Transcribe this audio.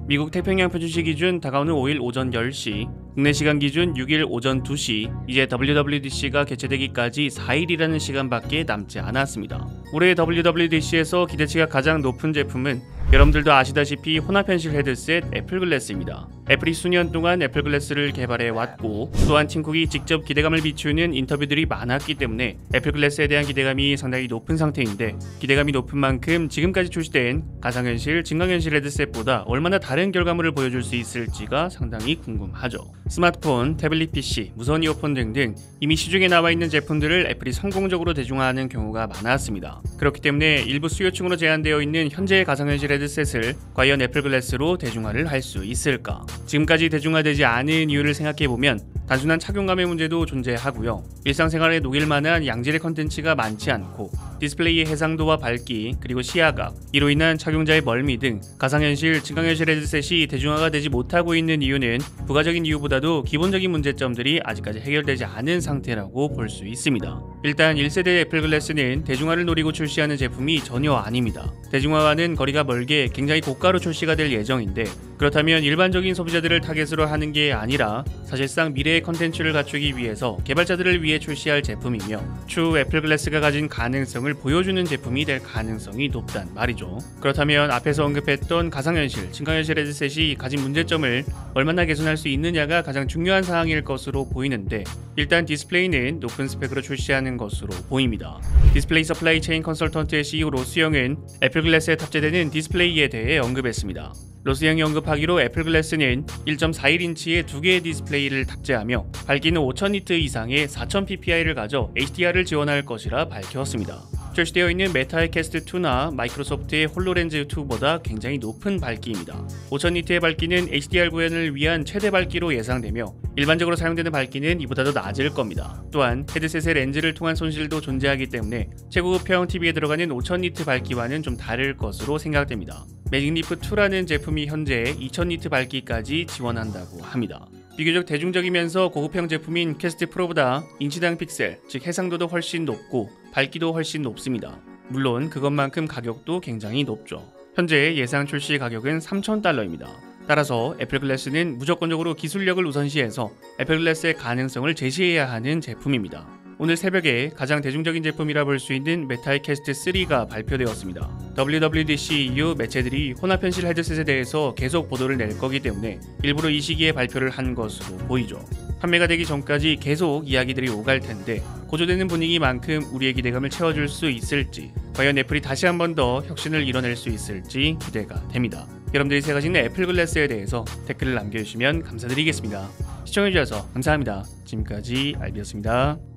미국 태평양 표준시 기준 다가오는 5일 오전 10시, 국내 시간 기준 6일 오전 2시, 이제 WWDC가 개최되기까지 4일이라는 시간밖에 남지 않았습니다. 올해 WWDC에서 기대치가 가장 높은 제품은 여러분들도 아시다시피 혼합 현실 헤드셋 애플 글래스입니다. 애플이 수년 동안 애플 글래스를 개발해 왔고, 또한 팀쿡이 직접 기대감을 비추는 인터뷰들이 많았기 때문에 애플 글래스에 대한 기대감이 상당히 높은 상태인데, 기대감이 높은 만큼 지금까지 출시된 가상현실, 증강현실 헤드셋보다 얼마나 다른 결과물을 보여줄 수 있을지가 상당히 궁금하죠. 스마트폰, 태블릿 PC, 무선 이어폰 등등 이미 시중에 나와 있는 제품들을 애플이 성공적으로 대중화하는 경우가 많았습니다. 그렇기 때문에 일부 수요층으로 제한되어 있는 현재의 가상현실 헤드셋을 과연 애플 글래스로 대중화를 할 수 있을까? 지금까지 대중화되지 않은 이유를 생각해보면 단순한 착용감의 문제도 존재하고요. 일상생활에 녹일 만한 양질의 컨텐츠가 많지 않고, 디스플레이의 해상도와 밝기, 그리고 시야각, 이로 인한 착용자의 멀미 등 가상현실, 증강현실 헤드셋이 대중화가 되지 못하고 있는 이유는 부가적인 이유보다도 기본적인 문제점들이 아직까지 해결되지 않은 상태라고 볼 수 있습니다. 일단 1세대 애플 글래스는 대중화를 노리고 출시하는 제품이 전혀 아닙니다. 대중화와는 거리가 멀게 굉장히 고가로 출시가 될 예정인데, 그렇다면 일반적인 소비자들을 타겟으로 하는 게 아니라 사실상 미래의 컨텐츠를 갖추기 위해서 개발자들을 위해 출시할 제품이며, 추후 애플 글래스가 가진 가능성을 보여주는 제품이 될 가능성이 높단 말이죠. 그렇다면 앞에서 언급했던 가상현실, 증강현실 헤드셋이 가진 문제점을 얼마나 개선할 수 있느냐가 가장 중요한 사항일 것으로 보이는데, 일단 디스플레이는 높은 스펙으로 출시하는 것으로 보입니다. 디스플레이 서플라이 체인 컨설턴트의 CEO 로스 형은 애플 글래스에 탑재되는 디스플레이에 대해 언급했습니다. 로스 형이 언급하기로 애플 글래스는 1.41인치의 2개의 디스플레이를 탑재하며 밝기는 5000니트 이상의 4000ppi를 가져 HDR을 지원할 것이라 밝혔습니다. 출시되어 있는 메타의 캐스트 2나 마이크로소프트의 홀로렌즈 2보다 굉장히 높은 밝기입니다. 5000니트의 밝기는 HDR 구현을 위한 최대 밝기로 예상되며, 일반적으로 사용되는 밝기는 이보다 더 낮을 겁니다. 또한 헤드셋의 렌즈를 통한 손실도 존재하기 때문에 최고급형 TV에 들어가는 5000니트 밝기와는 좀 다를 것으로 생각됩니다. 매직리프 2라는 제품이 현재 2000니트 밝기까지 지원한다고 합니다. 비교적 대중적이면서 고급형 제품인 퀘스트 프로보다 인치당 픽셀, 즉 해상도도 훨씬 높고 밝기도 훨씬 높습니다. 물론 그것만큼 가격도 굉장히 높죠. 현재 예상 출시 가격은 $3000입니다. 따라서 애플 글래스는 무조건적으로 기술력을 우선시해서 애플 글래스의 가능성을 제시해야 하는 제품입니다. 오늘 새벽에 가장 대중적인 제품이라 볼 수 있는 메타의 캐스트 3가 발표되었습니다. WWDC 이후 매체들이 혼합현실 헤드셋에 대해서 계속 보도를 낼 거기 때문에 일부러 이 시기에 발표를 한 것으로 보이죠. 판매가 되기 전까지 계속 이야기들이 오갈 텐데, 고조되는 분위기만큼 우리의 기대감을 채워줄 수 있을지, 과연 애플이 다시 한 번 더 혁신을 이뤄낼 수 있을지 기대가 됩니다. 여러분들이 생각하시는 애플 글래스에 대해서 댓글을 남겨주시면 감사드리겠습니다. 시청해주셔서 감사합니다. 지금까지 알비였습니다.